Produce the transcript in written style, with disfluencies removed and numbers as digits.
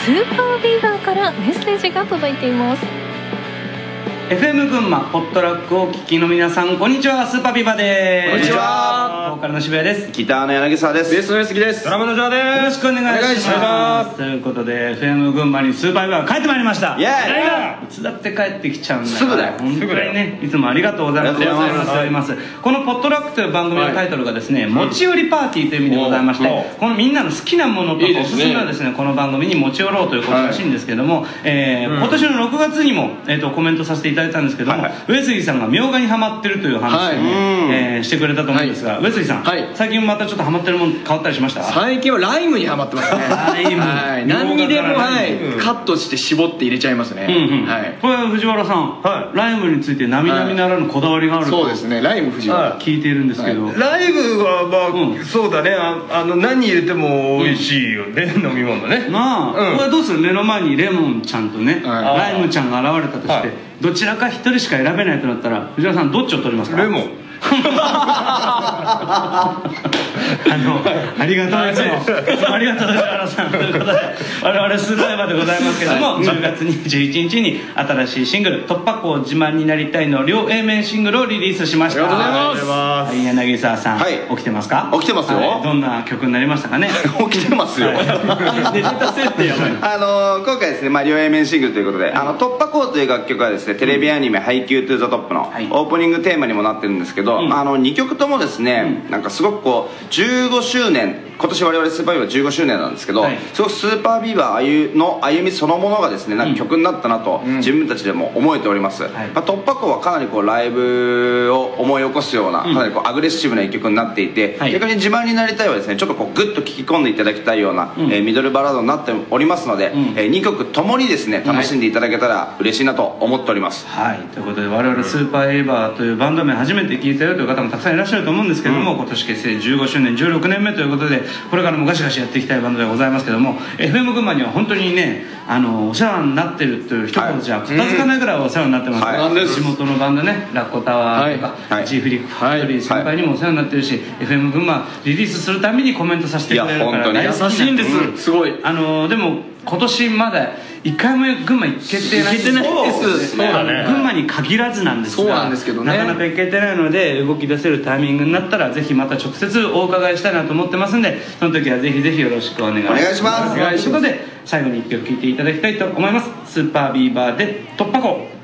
スーパービーバーからメッセージが届いています。 FM 群馬ポットラックをお聞きの皆さん、こんにちは。スーパービーバーです。 こんにちは。 ボーカルの渋谷です。 ギターの柳沢です。ベースの杉です。ドラムのジョーです。 よろしくお願いします。ということで FM 群馬にスーパービーバーが帰ってまいりました。イエーイ。いつだって帰ってきちゃうんだよ。 すぐだよ。 本当にね、いつもありがとうございます。このポットラックという番組のタイトルがですね、持ち寄りパーティーという意味でございまして、このみんなの好きなものとかおすすめはですね、この番組に持ち寄ろうということらしいんですけども、今年の6月にもコメントさせていただいたんですけども、上杉さんがみょうがにハマってるという話をねしてくれたと思うんですが、上杉さん、最近またちょっとハマってるもの変わったりしました？ 最近はライムにハマってますね。ライム、何にでもカットして絞って入れちゃいますね。 これ藤原さん、ライムについて並々ならぬこだわりがあると。 そうですね、ライム藤原聞いているんですけど、 ライムはまあそうだね、何入れても美味しいよね、飲み物ね。 なあ、これどうする？目の前にレモンちゃんとねライムちゃんが現れたとして、どちらか一人しか選べないとなったら藤原さんどっちを取りますか？ レモン。 ありがとうですよ。ありがとう藤原さん。ということで我々スーパーバーでございますけども、10月21日に新しいシングル「突破口自慢になりたい」の両 A 面シングルをリリースしました。 ありがとうございます。 柳沢さん、起きてますか？ 起きてますよ。 どんな曲になりましたかね？ 起きてますよ。今回ですね、両 A 面シングルということで、突破口という楽曲はですね、テレビアニメ「ハイキュートゥーザトップ」のオープニングテーマにもなってるんですけど、2曲ともですね、なんかすごくこう15周年、今年我々スーパービーバー15周年なんですけど、すごくスーパービーバーの歩みそのものがですね、なんか曲になったなと自分たちでも思えております。突破口はかなりこうライブを思い起こすような、かなりこうアグレッシブな一曲になっていて、逆に自慢になりたいはですね、ちょっとこうグッと聴き込んでいただきたいようなミドルバラードになっておりますので、2曲ともにですね楽しんでいただけたら嬉しいなと思っております。 ということで我々スーパービーバーというバンド名初めて聞いたよという方もたくさんいらっしゃると思うんですけども、今年結成15周年16年目ということで、これからもガシガシやっていきたいバンドでございますけども、 FM 群馬には本当にねお世話になってるという一言じゃ片付かないぐらいお世話になってますから、地元のバンドね、ラッコタワーとか G フリックファクトリー先輩にもお世話になってるし、 FM 群馬リリースするたびにコメントさせてくれるから大好きなんです。 優しいんです。すごい。 でも今年まだ1回も群馬行けてないんです。群馬に限らずなんですが、なかなか行けてないので、動き出せるタイミングになったらぜひまた直接お伺いしたいなと思ってますんで、その時はぜひぜひよろしくお願いします。ということで最後に1曲聴いていただきたいと思います。スーパービーバーで突破口。